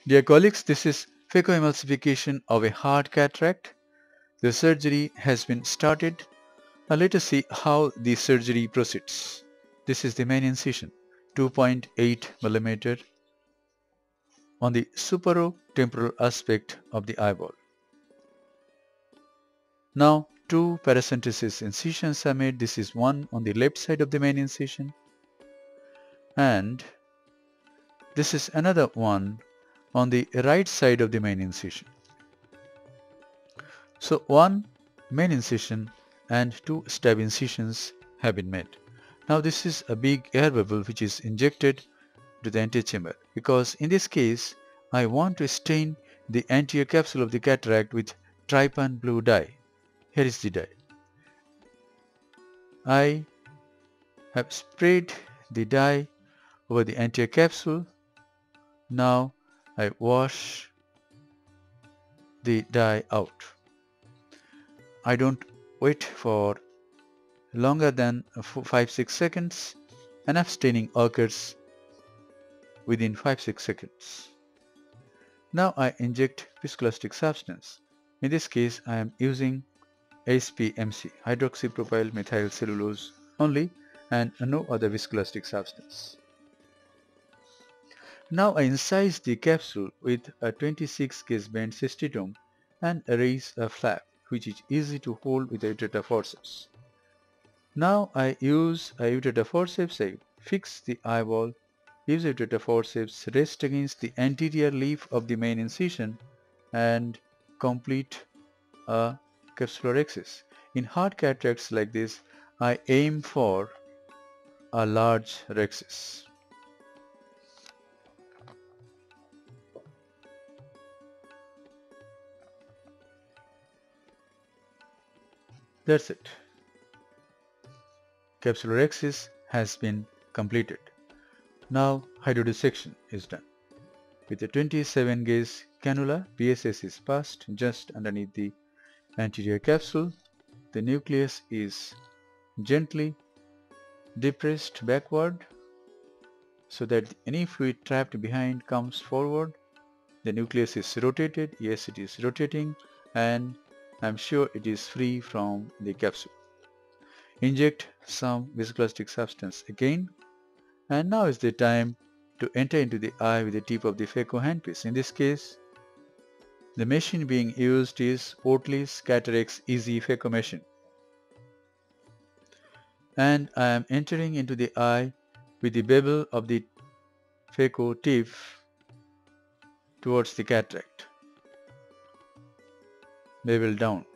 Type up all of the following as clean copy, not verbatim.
Dear colleagues, this is Phaco emulsification of a hard cataract. The surgery has been started. Now let us see how the surgery proceeds. This is the main incision, 2.8 millimeter on the superotemporal aspect of the eyeball. Now two paracentesis incisions are made. This is one on the left side of the main incision, and this is another one on the right side of the main incision. So one main incision and two stab incisions have been made. Now this is a big air bubble which is injected to the antechamber, because in this case I want to stain the anterior capsule of the cataract with trypan blue dye. Here is the dye. I have sprayed the dye over the anterior capsule. Now I wash the dye out. I don't wait for longer than 5-6 seconds. Enough staining occurs within 5-6 seconds. Now I inject viscoelastic substance. In this case I am using HPMC, hydroxypropyl methyl cellulose only, and no other viscoelastic substance. Now I incise the capsule with a 26 gauge bent cystitome and raise a flap which is easy to hold with a ureter forceps. Now I use a ureter forceps. I fix the eyeball, use a ureter forceps, rest against the anterior leaf of the main incision and complete a capsulorhexis. In hard cataracts like this, I aim for a large rhexis. That's it. Capsulorhexis has been completed. Now hydrodissection is done. With a 27 gauge cannula, PSS is passed just underneath the anterior capsule. The nucleus is gently depressed backward so that any fluid trapped behind comes forward. The nucleus is rotated. Yes, it is rotating, and I'm sure it is free from the capsule. Inject some viscoelastic substance again, and now is the time to enter into the eye with the tip of the Phaco handpiece. In this case, the machine being used is Oatley's Cataract's Easy Phaco machine, and I am entering into the eye with the bevel of the Phaco tip towards the cataract. Bevel down.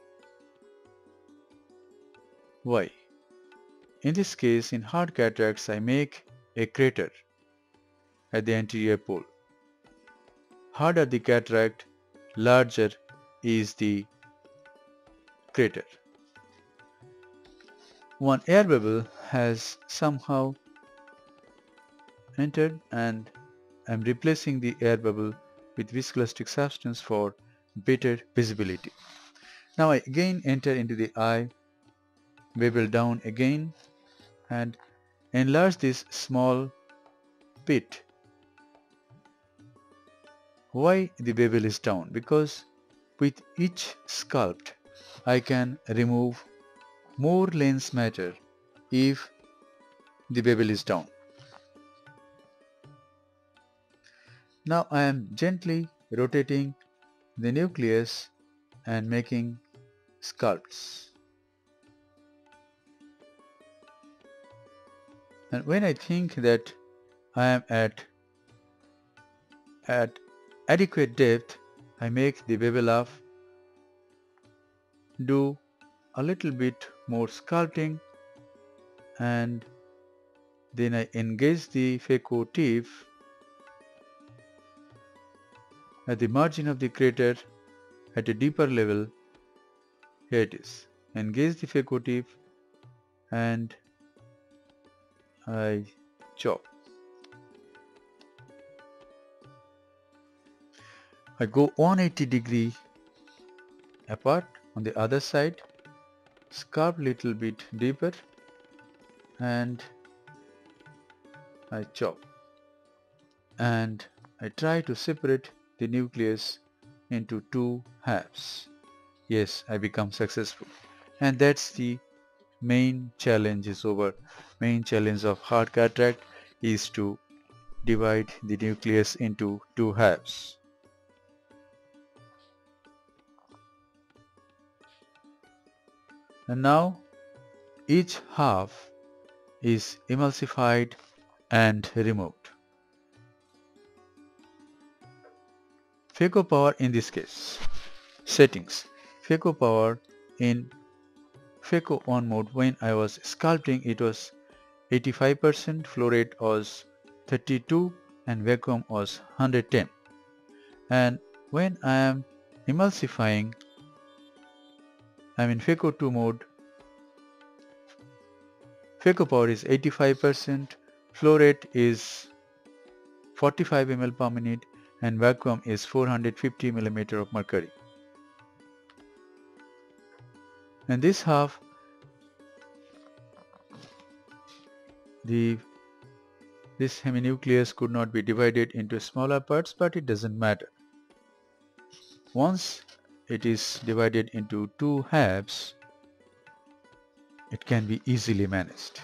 Why? In this case, in hard cataracts, I make a crater at the anterior pole. Harder the cataract, larger is the crater. One air bubble has somehow entered, and I am replacing the air bubble with viscoelastic substance for better visibility. Now I again enter into the eye, bevel down again, and enlarge this small pit. Why the bevel is down? Because with each sculpt I can remove more lens matter if the bevel is down. Now I am gently rotating the nucleus and making sculpts. And when I think that I am at adequate depth, I make the bevel up, do a little bit more sculpting, and then I engage the Phaco tip at the margin of the crater at a deeper level. Here it is. Engage the Phaco tip and I chop. I go 180-degree apart on the other side, sculpt little bit deeper, and I chop. And I try to separate the nucleus into two halves. Yes, I become successful. And that's the main challenge is over. Main challenge of heart cataract is to divide the nucleus into two halves. And now each half is emulsified and removed. Phaco power in this case. Settings. Phaco power in Phaco on mode when I was sculpting it was 85%, flow rate was 32 and vacuum was 110. And when I am emulsifying, I am in Phaco 2 mode. Phaco power is 85%, flow rate is 45 ml per minute and vacuum is 450 mm of mercury. And this half, this heminucleus could not be divided into smaller parts, but it doesn't matter. Once it is divided into two halves, it can be easily managed.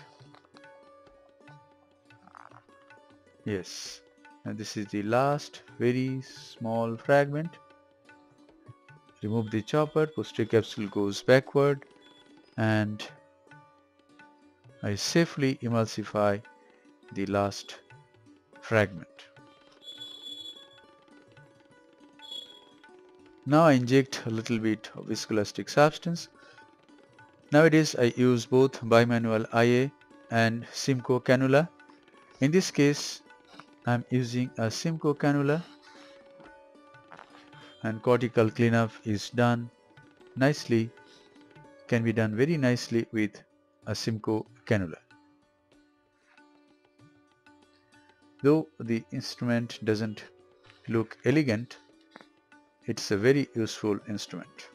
Yes, and this is the last very small fragment. Remove the chopper, posterior capsule goes backward, and I safely emulsify the last fragment. Now I inject a little bit of viscoelastic substance. Nowadays I use both bimanual IA and Simcoe cannula. In this case I am using a Simcoe cannula and cortical cleanup is done nicely, can be done very nicely with a Simcoe cannula. Though the instrument doesn't look elegant, it's a very useful instrument.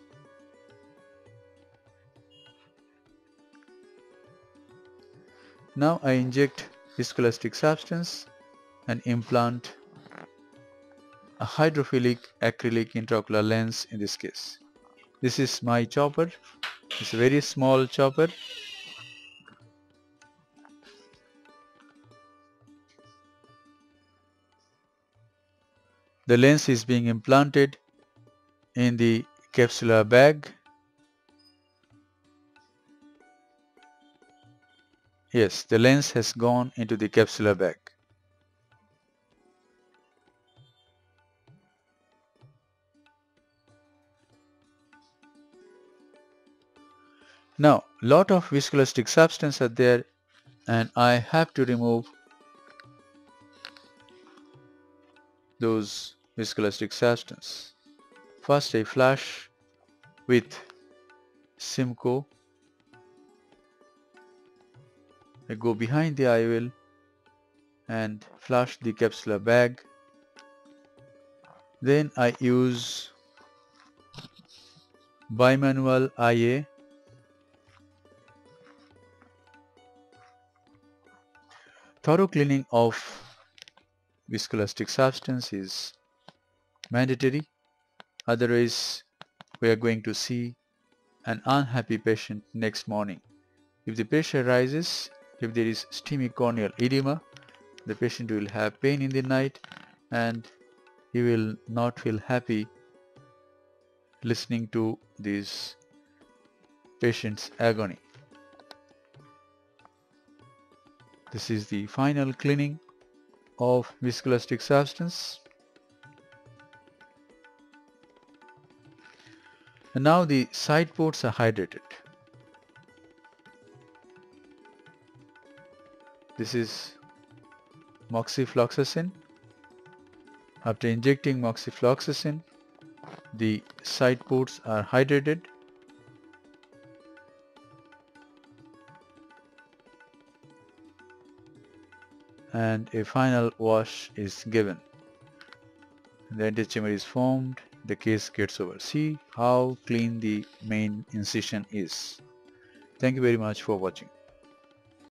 Now I inject viscoelastic substance and implant a hydrophilic acrylic intraocular lens in this case. This is my chopper. It's a very small chopper. The lens is being implanted in the capsular bag. Yes, the lens has gone into the capsular bag. Now, lot of viscoelastic substance are there and I have to remove those viscoelastic substance. First I flush with Simcoe. I go behind the IOL and flush the capsular bag. Then I use bimanual IA. Thorough cleaning of viscoelastic substance is mandatory, otherwise we are going to see an unhappy patient next morning. If the pressure rises, if there is ischemic corneal edema, the patient will have pain in the night and he will not feel happy listening to this patient's agony. This is the final cleaning of viscoelastic substance. And now the side ports are hydrated. This is moxifloxacin. After injecting moxifloxacin, the side ports are hydrated. And a final wash is given. The antechamber is formed, the case gets over. See how clean the main incision is. Thank you very much for watching.